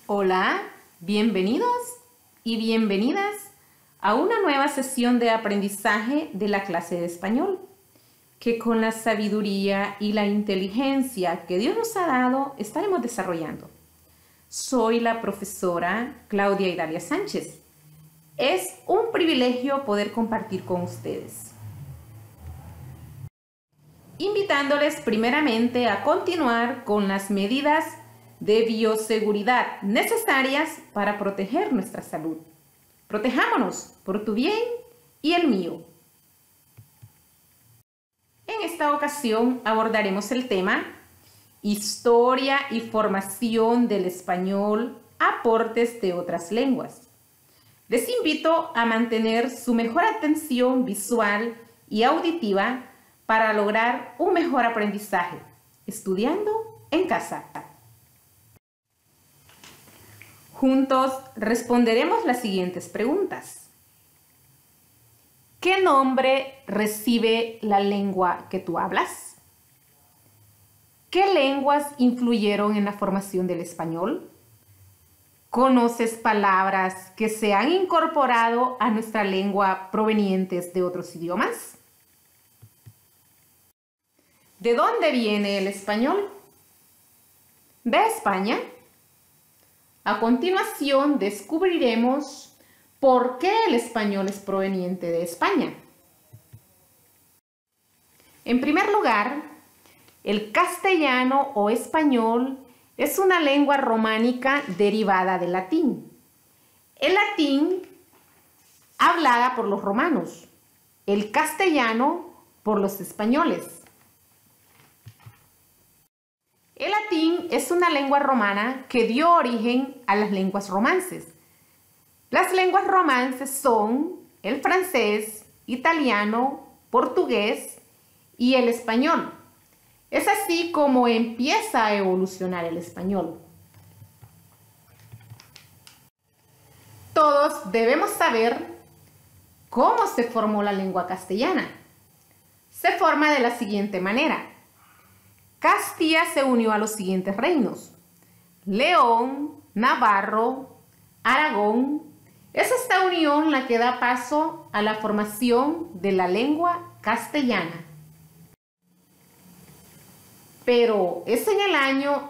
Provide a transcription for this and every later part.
Hola, bienvenidos y bienvenidas a una nueva sesión de aprendizaje de la clase de español, que con la sabiduría y la inteligencia que Dios nos ha dado estaremos desarrollando. Soy la profesora Claudia Idalia Sánchez. Es un privilegio poder compartir con ustedes, invitándoles primeramente a continuar con las medidas de bioseguridad necesarias para proteger nuestra salud. Protejámonos por tu bien y el mío. En esta ocasión abordaremos el tema Historia y formación del español, aportes de otras lenguas. Les invito a mantener su mejor atención visual y auditiva para lograr un mejor aprendizaje, estudiando en casa. Juntos responderemos las siguientes preguntas. ¿Qué nombre recibe la lengua que tú hablas? ¿Qué lenguas influyeron en la formación del español? ¿Conoces palabras que se han incorporado a nuestra lengua provenientes de otros idiomas? ¿De dónde viene el español? ¿De España? A continuación descubriremos por qué el español es proveniente de España. En primer lugar, el castellano o español es una lengua románica derivada del latín. El latín hablada por los romanos, el castellano por los españoles. El latín es una lengua romana que dio origen a las lenguas romances. Las lenguas romances son el francés, italiano, portugués y el español. Es así como empieza a evolucionar el español. Todos debemos saber cómo se formó la lengua castellana. Se forma de la siguiente manera. Castilla se unió a los siguientes reinos: León, Navarro, Aragón. Es esta unión la que da paso a la formación de la lengua castellana. Pero es en el año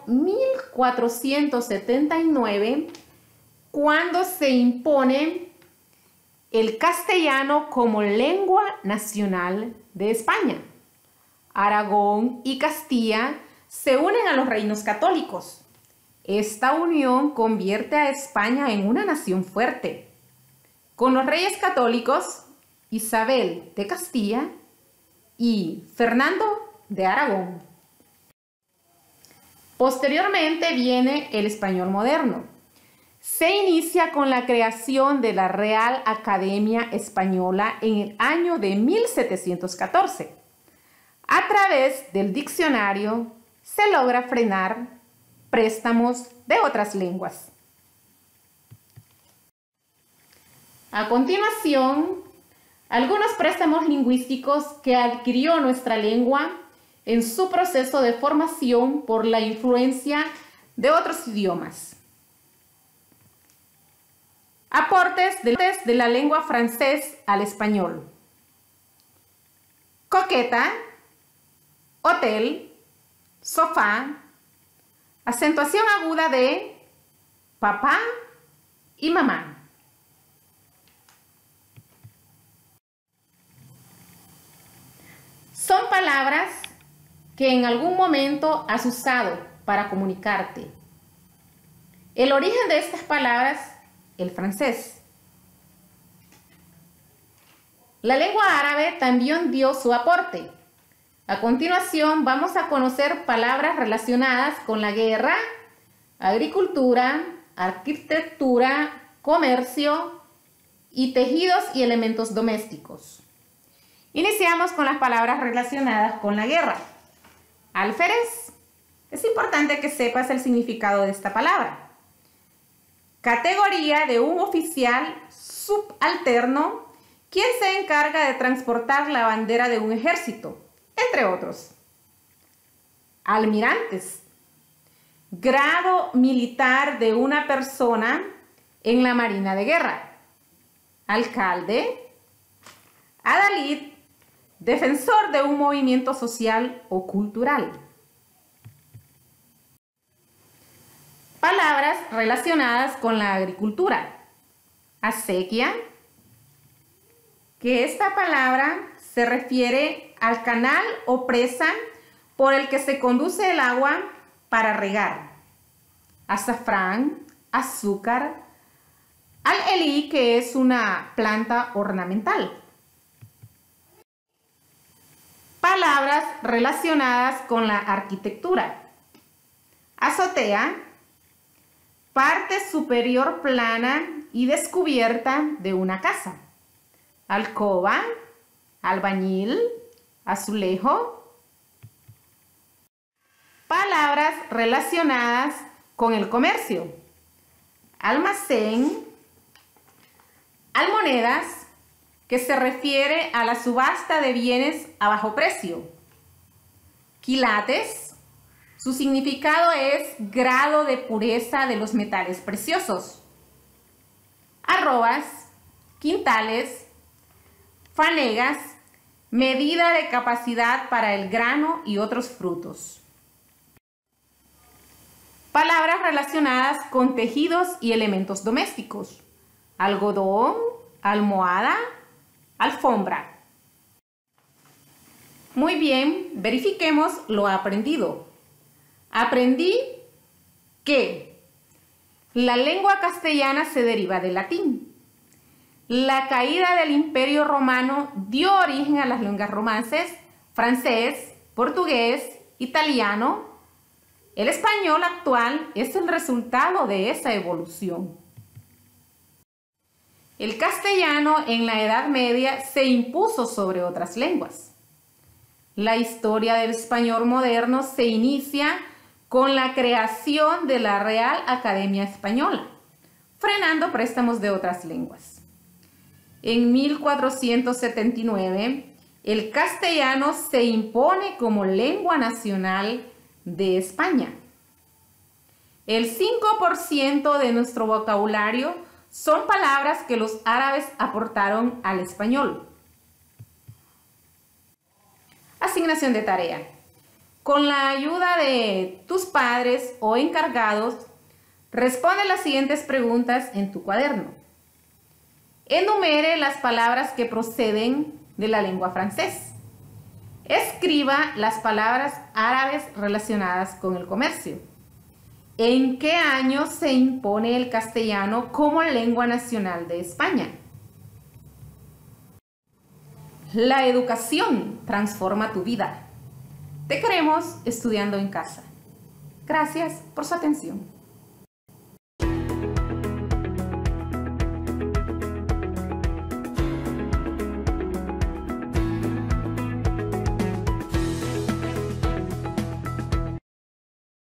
1479 cuando se impone el castellano como lengua nacional de España. Aragón y Castilla se unen a los reinos católicos. Esta unión convierte a España en una nación fuerte, con los reyes católicos Isabel de Castilla y Fernando de Aragón. Posteriormente viene el español moderno. Se inicia con la creación de la Real Academia Española en el año de 1714. A través del diccionario se logra frenar préstamos de otras lenguas. A continuación, algunos préstamos lingüísticos que adquirió nuestra lengua en su proceso de formación por la influencia de otros idiomas. Aportes de la lengua francés al español. Coqueta, hotel, sofá, acentuación aguda de papá y mamá. Son palabras que en algún momento has usado para comunicarte. El origen de estas palabras, el francés. La lengua árabe también dio su aporte. A continuación vamos a conocer palabras relacionadas con la guerra, agricultura, arquitectura, comercio y tejidos y elementos domésticos. Iniciamos con las palabras relacionadas con la guerra. Alférez. Es importante que sepas el significado de esta palabra. Categoría de un oficial subalterno quien se encarga de transportar la bandera de un ejército, entre otros. Almirantes. grado militar de una persona en la Marina de Guerra. Alcalde. Adalid, defensor de un movimiento social o cultural. Palabras relacionadas con la agricultura. Acequia, que esta palabra se refiere al canal o presa por el que se conduce el agua para regar. Azafrán, azúcar, al-elí, que es una planta ornamental. Palabras relacionadas con la arquitectura. Azotea, parte superior plana y descubierta de una casa. Alcoba, albañil, azulejo. Palabras relacionadas con el comercio. Almacén, almonedas, que se refiere a la subasta de bienes a bajo precio. Quilates, su significado es grado de pureza de los metales preciosos. Arrobas, quintales, fanegas, medida de capacidad para el grano y otros frutos. Palabras relacionadas con tejidos y elementos domésticos. Algodón, almohada, alfombra. Muy bien, verifiquemos lo aprendido. Aprendí que la lengua castellana se deriva del latín. La caída del Imperio Romano dio origen a las lenguas romances, francés, portugués, italiano. El español actual es el resultado de esa evolución. El castellano en la Edad Media se impuso sobre otras lenguas. La historia del español moderno se inicia con la creación de la Real Academia Española, frenando préstamos de otras lenguas. En 1479, el castellano se impone como lengua nacional de España. El 5% de nuestro vocabulario son palabras que los árabes aportaron al español. Asignación de tarea. Con la ayuda de tus padres o encargados, responde las siguientes preguntas en tu cuaderno. Enumere las palabras que proceden de la lengua francés. Escriba las palabras árabes relacionadas con el comercio. ¿En qué año se impone el castellano como lengua nacional de España? La educación transforma tu vida. Te queremos estudiando en casa. Gracias por su atención.